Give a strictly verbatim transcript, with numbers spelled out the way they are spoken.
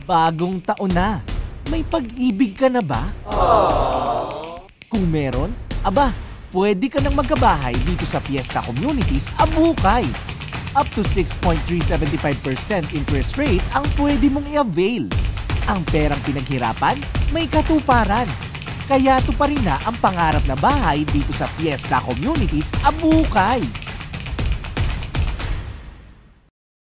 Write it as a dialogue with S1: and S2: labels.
S1: Bagong taon na. May pag-ibig ka na ba? Kung meron, aba, pwede ka nang magkabahay dito sa Fiesta Communities, Abukay. Up to six point three seven five percent interest rate ang pwede mong i-avail. Ang perang pinaghirapan, may katuparan. Kaya tuparin na ang pangarap na bahay dito sa Fiesta Communities, Abukay.